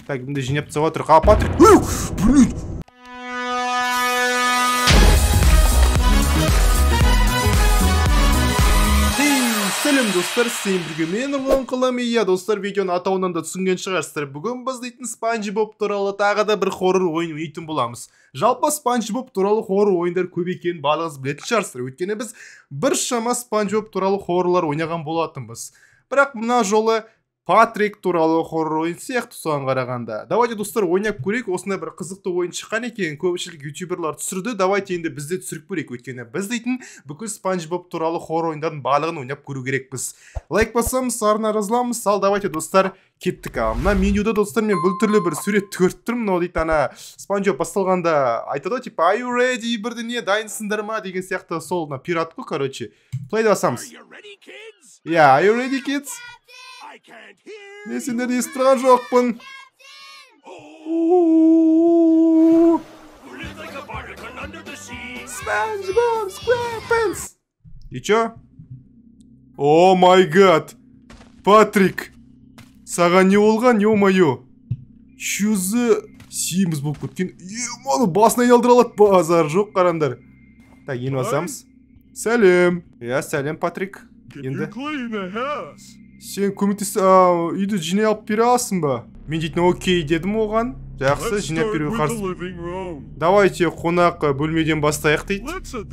Так, мында жинап тастап отыр. А, Патрик. Блин. Сәлем достар, сен бірге мен Нұрлан Қалам. Иә достар, видеоның атауынан да түсінген шығарсыздар. Бүгін біз дейтін Спанч Боб туралы тағы да бір хоррор ойын ойнайтын боламыз. Жалпы Спанч Боб туралы хоррор ойындар көп екенін барлығыңыз білетін шығарсыздар. Өйткені біз біршама Спанч Боб туралы хоррорлар ойнаған болатынбыз. Бірақ мына жолы Патрик туралы хоррор ойын сияқты соған қарағанда. Давайте достар ойнап көрейік. Осындай бір қызықты ойын шыққан екен. Көпшілік ютуберлар түсірді. Давайте енді бізде түсіріп көрейік. Өйткені біз дейтін бүкіл Спанч Боб туралы хоррор ойындардың барлығын ойнап көру керекпіз. Лайк басамыз, арна разыламыз. Ал давайте достар кеттік. Мына менюда достар мен бұл түрлі бір сурет көріп тұрмын. Ол дейді ана Спанч Боб басталғанда айтады типа are you ready бірдеңе дайынсыңдар ма деген сияқты сол пират қой, короче. Плейді басамыз. Yeah, are you ready kids? Мен сендерді естіп тұрған жоқпын. Спанч Боб SquarePants. И чё? О май гад. Патрик. Саған не болған, ё-моё. Чүзі семіз болып кеткен. Оны басына айналдыра алады, базар жоқ қарандар. Так, енді басамыз. Сәлем. Я, сәлем, Патрик. Енді. Сен үйді жинай алып бере аласың ба? Мен дейтін окей дедім оған. Жақсы, жинап беруге қарсы. Давайте қонақ бөлмеден бастайық дейді.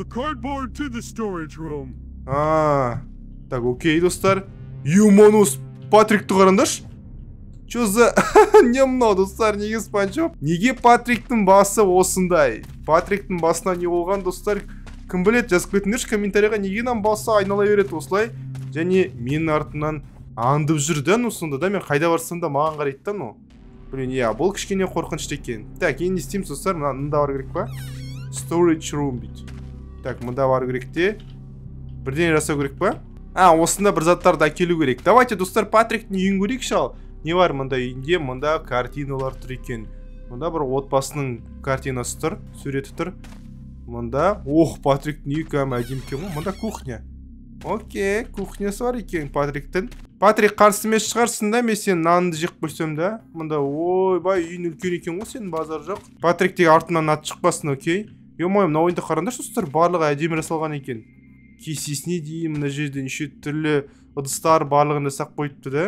Так, окей достар. Юмонус Патрикті қарандаш. Чё за... Не мынау достар, неге Спанч Боб? Неге Патриктің басы осындай? Патриктің басына не болған достар? Кім білет, жазып кетіңдерші комментарияға, неге нам басы айнала береді осылай? Және менің артынан аңдып жүрді осында да, мен қайда барсам да маған қарайды да, ну. Блин, иә, бұл кішкене қорқынышты екен. Так, енді не істейміз достар, мында бар керек па? Storage room дейді. Так, мында бар керек те. Бірден жасау керек па? Осында бір заттарды әкелу керек. Давайте достар Патриктің үйін көрейік шал. Не бар мында үйінде? Мында картиналар тұр екен. Мында бір отбасының картинасы тұр, суреті тұр. Мында, Патриктің үйі кәм әдемі екен ғой. Мында кухня. Окей, кухнясы бар екен Патриктің. Патрик қарсы емес шығарсың да, мен сен нанды жеп қойсам да. Мында ойбай үйін үлкен екен ғой, сенің базар жоқ. Патриктегі артынан ат шықпасын, окей. Ё-моё, мына ойында қараңдаршы достар, барлығы әдемі жасалған екен. Кесесіне дейін мына жерде неше түрлі ыдыстар барлығын жасап қойыпты да.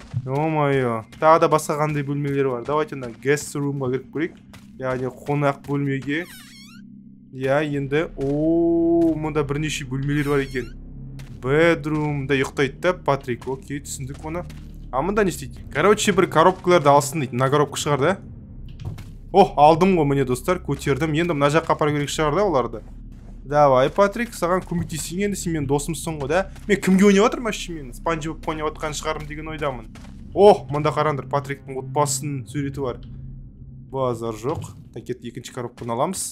Ё-моё, тағы да басқа қандай бөлмелер бар. Давайте мына guest roomға кіріп көрейік. Яғни қонақ бөлмеге. Я, енді мында бірнеше бөлмелер бар екен. Bedroom'да ұйықтайды да Патрик. Окей, түсіндік оны. Мында не істейді? Короче, бір коробкаларды алсын дейді. Мына коробка шығар да. Алдым ғой міне достар, көтердім. Енді мына жаққа апару керек шығар да оларды. Давай, Патрик, саған көмектесейін енді, сен мен досымсың ғой да. Мен кімге ойнап жатырмын вообще, мен Спанч Боб ойнап жатқан шығарым деген ойдамын. Мында қараңдар, Патриктің отбасының суреті бар. Базар жоқ. Так, екінші коробканы аламыз.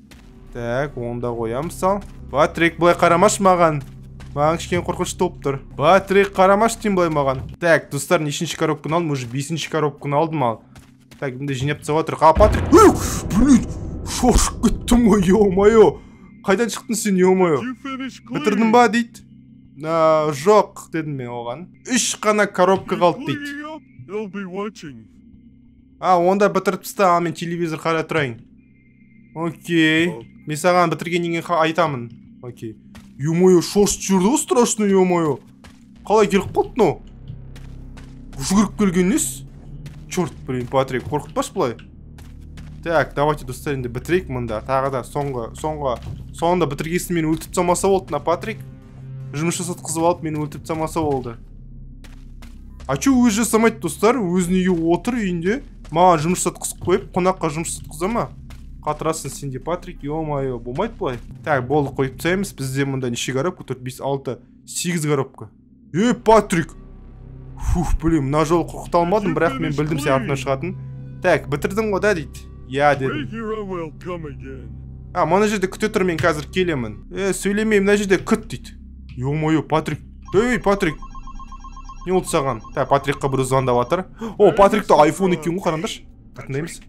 Так, онда қоямыз ал. Патрик, былай қарамаш маған. Маған кішкен қорқынышты болып тұр. Патрик, қарамаш дейін былай маған. Так, достар, нешінші коробканы алдым? Уже 5-ші коробканы алдым ал. Так, мында жинап тастап отыр. Патрик. Блин, шошып кеттім ғой, ё-моё. Қайдан шықтың сен, ё-моё? Бітірдің ба дейді? Жоқ дедім мен оған. 3 қана коробка қалды дейді. Онда бітіріп таста, мен телевизор қарай тұрайын. Окей. Мен саған бітіргеннен кейін айтамын. Окей. Ё-моё, шошып жүрді ғой страшно, ё-моё. Қалай келіп қалды, но? Жүгіріп келген нес? Чорт, блин, Патрик, қорқытпаш бұлай. Так, давайте достар енді бітірейік мұнда. Тағы да соңында бітіргесін мені өлтіп тастамаса болды, на Патрик. Жұмыс жасатқызып алып, мені өлтіп тастамаса болды. Чё өзі жасамайды достар? Өзінің үйі отыр үйінде. Маған жұмыс жасатқызып қойып, қонаққа жұмыс жасатқыза ма? Қатырасың сенде, Патрик, ё-моё, болмайды бұлай. Так, болды қойып тастаймыз. Бізде мұнда неше коробка? 4, 5, 6, 8 коробка. Патрик! Блин, мына жолы құқыта алмадым, бірақ мен білдім сен артынан шығатын. Так, бітірдің ғой да дейді. Я дедім. Мына жерде күте тұр, мен қазір келемін. Сөйлемей, мына жерде күт дейді. Ё-моё, Патрик. Патрик. Не болды саған? Так, Патрикқа бір звондап жатыр. Патрикті айфон екен ғой, қараңдаршы. Тыңдаймыз.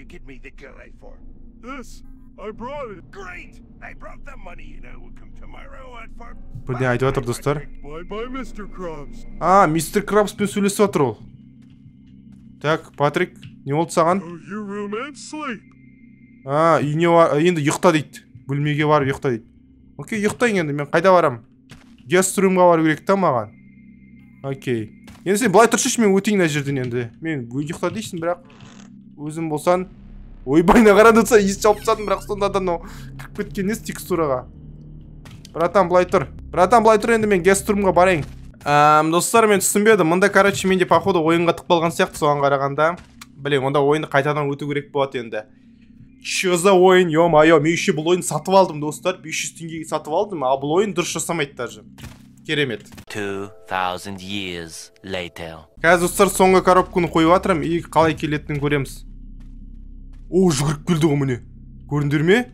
Бірден айтып жатыр достар. Мистер Крабспен сөйлесіп жатыр ол. Так, Патрик. Не болды саған? Your room and sleep. Үйіне енді ұйықта дейді. Бөлмеге барып ұйықта дейді. Окей, ұйықтайын енді. Мен қайда барам? Геструмға бару керек та маған. Окей. Енді сен былай тұршыш, мен өтейін мына жерден енді. Мен ұйықта дейсің, бірақ өзім болсан, ойбайына қарадыңса ес жауып тастадым, бірақ сонда да кіріп кеткен несі текстураға. Братан, былай тұр. Енді мен геструмға барайын. Достар, мен түсінбедім. Мұнда, короче, менде походу ойынға тықпалған сияқты соған қарағанда. Блин, онда ойынды қайтадан өту керек болады енді. Че за ойын, ё-моё, мен еще бұл ойын сатып алдым, достар. 500 теңгеге сатып алдым, ал бұл ойын дұрыс жасамайды даже. Керемет. 2000 years later. Қазір достар, соңғы коробканы қойып жатырмын, и қалай келетінін көреміз. О, жүгіріп келді ғой міне. Көріндер ме?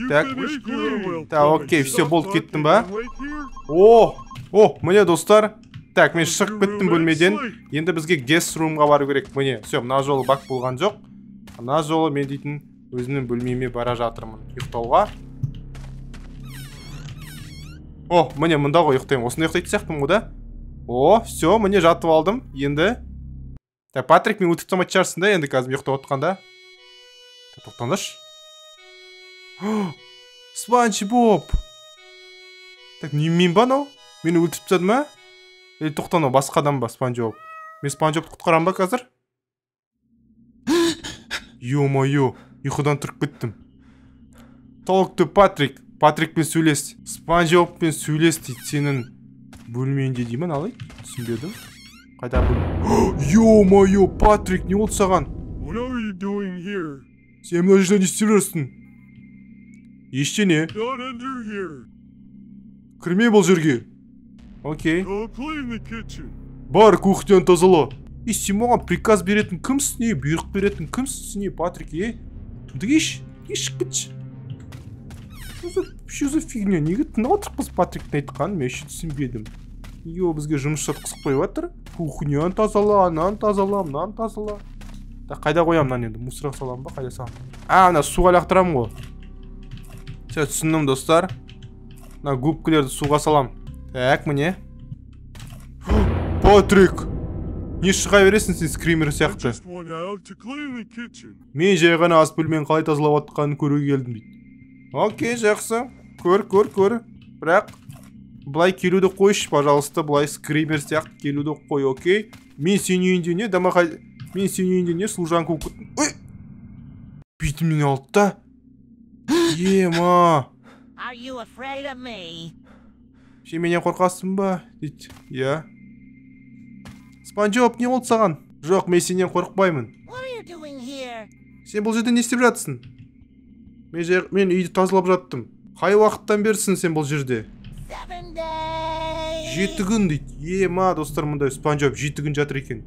Так, окей, все, болды, кеттім ба? О, міне достар. Так, мен шығып кеттім бөлмеден. Енді бізге guest roomға бару керек. Міне, все, мына жолы бак болған жоқ. Мына жолы мен дейтін өзімнің бөлмеме бара жатырмын ұйықтауға. О, міне мұнда ғой ұйықтаймын. Осында ұйықтайтын сияқтымын ғой да. О, все, міне жатып алдым. Енді. Так, Патрик, мен өтіп тамат шығарсың да, енді қазір ұйықтап отқанда. Тоқтаңдаршы. Спанч Боб. Так, немен ба нау? Мені өлтіріп тастады ма? Или тоқтан, басқа адам ба, Спанч Боб? Мен Спанч Бобты құтқарам ба қазір? Ё-моё, ұйқыдан тұрып кеттім. Talk to Patrick. Патрикпен сөйлес. Спанч Бобпен сөйлес дейді. Сенің бөлмеңде деймін, алай? Түсінбедім. Қайда бөлме? Ё-моё, Патрик, не болды саған? What are you doing here? Сен мына жерде не істеп жүрсің? Ештеңе. Not under here. Кірме бұл жерге. Окей. Go clean the kitchen. Бар, кухняны тазала. И сен маған приказ беретін кімсің, не? Бұйрық беретін кімсің, не, Патрик, Тудық еш кетші. Что за фигня? Неге тыңдап отырмыз Патриктің айтқанын? Мен еще түсінбедім. Бізге жұмыс жатқызып қойып жатыр. Кухняны тазала, ананы тазала, мынаны тазала. Қайда қоямын мынаны енді? Мусорға саламын ба? Қайда саламын? Мына суға лақтырамын ғой. Все, түсіндім, достар. Мына губкілерді суға салам. Так, міне. Патрик! Не шыға бересің сен скример сияқты? Мен жай ғана ас бөлмені қалай тазалап жатқанын көруге келдім дейді. Окей, жақсы. Көр. Бірақ былай келуді қойшы, пожалуйста, былай скример сияқты келуді қой, окей? Мен сен үйінде не? Мен сен үйінде не? Служанка өкіттім. Ой! Бейтімнен алды да? Ема! Сен менен қорқасың ба? Дейді. Я. Спанч Боб, не болды саған? Жоқ, мен сенен қорықпаймын. Сен бұл жерде не істеп жатсың? Мен үйді тазалап жаттым. Қай уақыттан берсің сен бұл жерде? 7 күн дейді. Ема, достар, мұнда Спанч Боб 7 күн жатыр екен.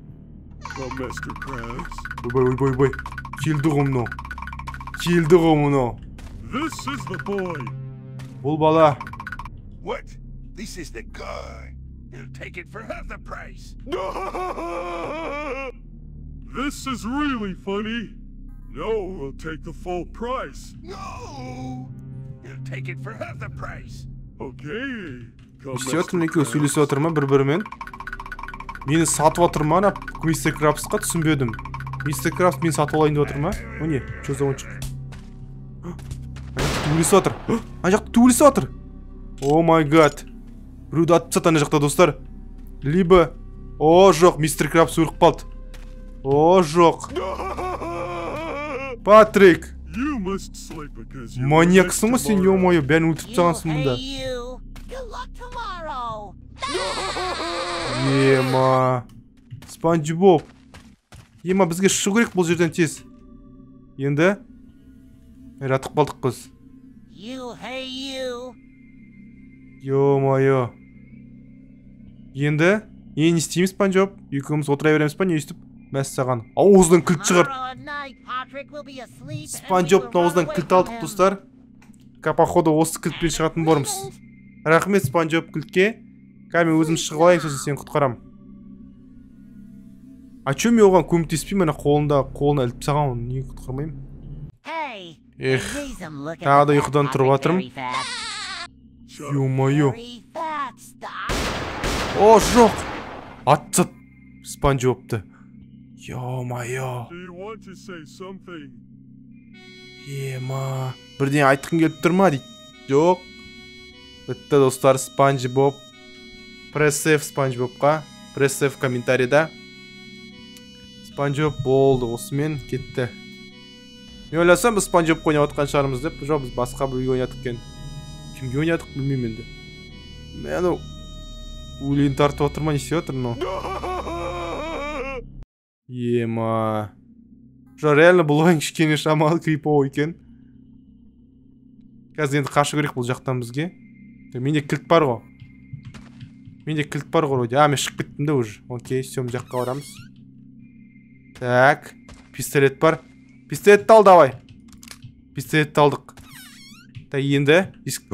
Ойбай. Келді ғой мұны. Бұл бала. What? This is the guy. He'll take it for half the price. This is really funny. No, we'll take the full price. No! He'll take it for half the price. Okay. Естественно, екеуі сөйлесіп отыр ма бір-бірімен? Мені сатып отыр ма, мистер Крабсқа түсінбедім. Мистер Крабс мені сатып алайын деп отыр ма? О не, что за ончик? Ана жақта төбелесіп отыр. О май гад. Біреуді атып тастады ана жақта, достар. Либо... О, жоқ, мистер Крабс өліп қалды. О, жоқ. Патрик. Маньяксың ғой сен, ё-моё, бәрін өлтіріп тастағансың мұнда. Ема. Спанч Боб. Ема, бізге шығу керек бұл жерден тез. Енді ratып қалдық қыз. Ё-моё. Енді не істейміз, Спанч Боб? Екеуміз отыра береміз па, не істеп? Мәссаған. Ауыздан кілт шығар. Спанч Бобтың ауыздан кілт алдық, достар. Походу осы кілтпен шығатын болармыз. Рахмет Спанч Боб кілтке. Мен өзім шығып алайын, сосын сені құтқарам. Чё мен оған көмектеспеймін, қолына іліп тастаған, оны неге құтқармаймын? Тағы да ұйқыдан тұрып жатырмын. Ё-моё. О, жоқ. Атсат Спанч Бобты. Ё-моё. Do you want to say something? Ема. Бірден айтқың келіп тұр ма дейді. Жоқ. Бітті достар, Спанч Боб. Пресс F Спанч Бобқа. Пресс F комментарийда. Спанч Боб болды, осымен кетті. Мен ойласам, біз Спанч Бобқа ойнап отқан шығармыз деп. Жоқ, біз басқа біреуге ойнадық екен. Кімге ойнадық білмеймін енді. Мен өлейін тартып отыр ма, не істеп отыр мынау? Ема. Жоқ, реально бұл ойын кішкене шамалы криповый екен. Қазір енді қашу керек бұл жақтан бізге. Менде кілт бар ғой. Мен шығып кеттім да уже. Окей, сем жаққа барамыз. Так, пистолет бар. Пистолетті ал, давай. Пистолетті алдық. Так, енді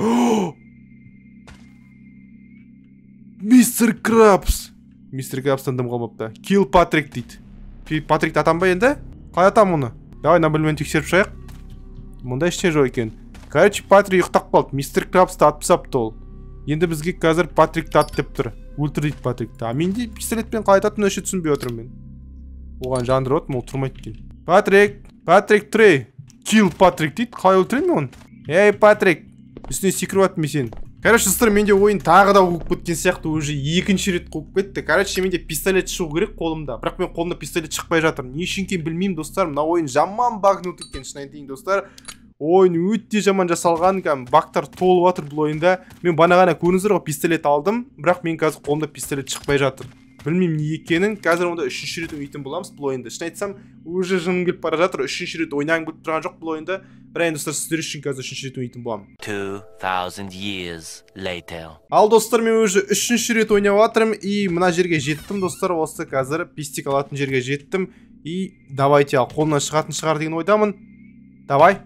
Мистер Крабс. Мистер Крабстан дым қалмапты. Kill Patrick дейді. Патрикті атам ба енді? Қалай атам оны? Давай, набілмен тексеріп шайық. Мұнда ештеңе жоқ екен. Короче, Патрик ұйықтап қалды. Мистер Крабсты атып сапты ол. Енді бізге қазір Патрикті ат деп тұр. Өлтір дейді Патрикті. А менде пистолетпен қалай ататынын өше түсінбей отырмын мен. Оған жандырып отырмын, ол тұрмайды екен. Патрик тұрей. Kill Patrick дейді. Қалай өлтіремін оны? Ей, Патрик. Үстіне секіріп аттым сен. Короче, достар, менде ойын тағы да қуып кеткен сияқты, уже екінші рет қуып кетті. Короче, менде пистолет шығу керек қолымда. Бірақ мен қолымда пистолет шықпай жатыр. Не үшін екенін білмеймін, достар. Мына ойын жаман багнут екен, шын айтайын, достар. Ойын өте жаман жасалған, бактар толып жатыр бұл ойында. Мен ғана көрдіңіздер ғой, пистолет алдым, бірақ мен қазір қолымда пистолет шықпай жатыр. Білмеймін не екенін. Қазір онда үшінші рет ойнайтын боламыз бұл ойында. Шын айтсам, уже жыным келіп бара жатыр. Үшінші рет ойнағым келіп тұрған жоқ бұл ойында. Бірақ достар, сіздер үшін қазір үшінші рет ойнайтын боламын. 2000 years later. Ал достар, мен уже үшінші рет ойнап жатырмын и мына жерге жеттім, достар. Осы қазір пистик алатын жерге жеттім и давайте ал қолынан шығатын шығар деген ойдамын. Давай,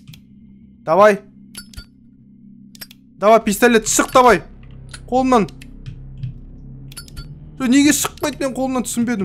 пистолет шық, давай. Қолымнан. Неге шықпайды, мен қолымнан түсінбедім.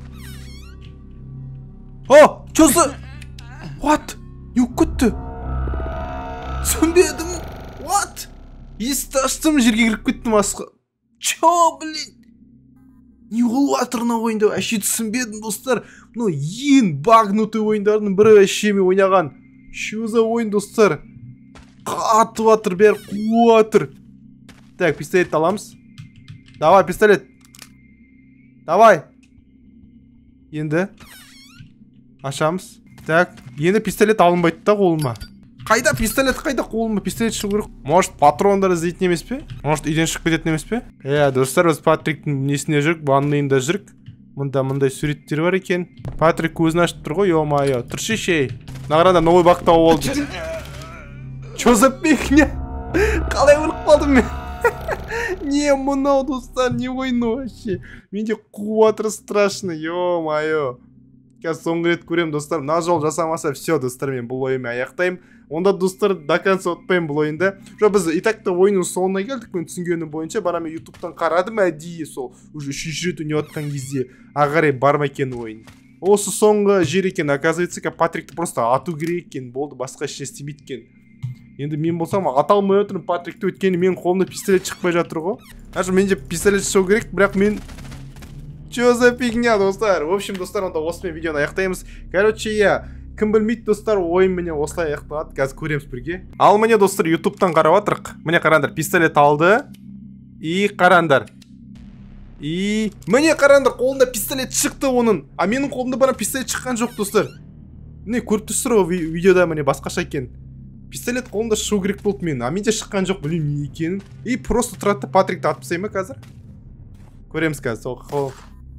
О, чосы? What? Не өккетті? Түсінбедім. What? Есті аштым, жерге кіріп кеттім асқа. Чо, блин? Не болып атырына ойында? Әше түсінбедім, достар. Мұны ең багнутый ойындардың бірі әшеме ойнаған. Що за ойын, достар? Қатып атыр, бәрі қуып атыр. Так, пистолет аламыз. Давай, пистолет. Давай. Енді ашамыз. Так, енді пистолет алынбайды да қолыма. Қайда пистолет, қайда қолыма? Пистолет шығу керек. Может, патрондар іздейтін емес пе? Может, үйден шығып кететін емес пе? Достар, біз Патриктің несіне жүрік, банлайында жүрік. Мұндай суреттер бар екен. Патрик көзін ашып тұр ғой, ё-майо. Тұршы шей. Нағыранда новый баг тауып алды. Чо за фигня? Қалай өліп қалдым мен? Не, мынау, достар, не ойны вообще. Менде қуатыр страшно, ё-майо. Қазір соңғы рет көрем, достар. Мына жол жасамаса, все, достар, мен бұл ойымды аяқтаймын. Онда, достар, до конца отпаймын бұл ойында. Жоқ, біз итакта ойынның соңына келдік, мен түсінгенім бойынша. Бара мен ютубтан қарадым, әдейі сол. Уже үшінші рет ойнап отқан кезде ағарай бармай екен ойын. Осы соңғы жер екен, оказывается, Патрикті просто ату керек екен, болды, басқа ештеңе істемейді екен. Енді мен болсам ата алмай отырмын Патрикті, өткені мен қолымда пистолет шықпай жатыр ғой. Аж менде пистолет шығу керек, бірақ мен Чё за фигня, достар? В общем, достар, онда осымен видеоны аяқтаймыз. Короче, кім білмейді, достар, ойын міне осылай аяқталады. Қазір көреміз бірге. Ал міне, достар, ютубтан қарап отырық. Міне қараңдар, пистолет алды. И қараңдар. И міне қараңдар, қолында пистолет шықты оның. А менің қолымда бана пистолет шыққан жоқ, достар. Міне көріп тұрсыздар ғой видеода, міне басқаша екен. Пистолет қолымда шығу керек болды мен. А менде шыққан жоқ, білмеймін не екенін. И просто тұрады Патрикті атып тастай ма қазір? Көреміз қазір.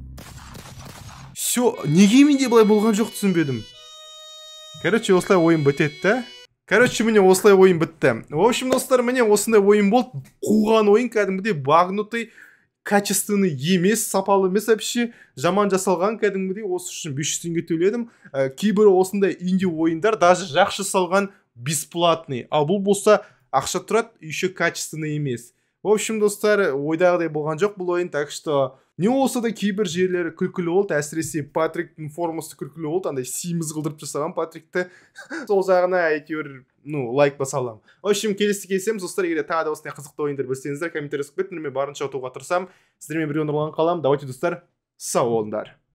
Все, неге менде былай болған жоқ түсінбедім. Короче, осылай ойын бітетті. Короче, міне осылай ойын бітті. В общем, достар, міне осындай ойын болды. Қуған ойын кәдімгідей багнутый, качественный емес, сапалы емес вообще. Жаман жасалған кәдімгідей, осы үшін 500 теңге төледім. Кейбір осындай инди ойындар даже жақсы салған бесплатный. Ал бұл болса ақша тұрады, еще качественный емес. В общем, достар, ойдағыдай болған жоқ бұл ойын, так что не болса да кейбір жерлері күлкілі болды, әсіресе Патриктің формасы күлкілі болды, андай симіз қылдырып жасаған Патрикті. Сол жағына әйтеуір, лайк басалам. В общем, келесі келсеміз, достар, егер тағы да осындай қызықты ойындар білсеңіздер, комментарий жазып кетіңдер, мен барынша отыруға тырысамын. Сіздермен бірге нұрланып қаламын. Давайте, достар, сау болыңдар.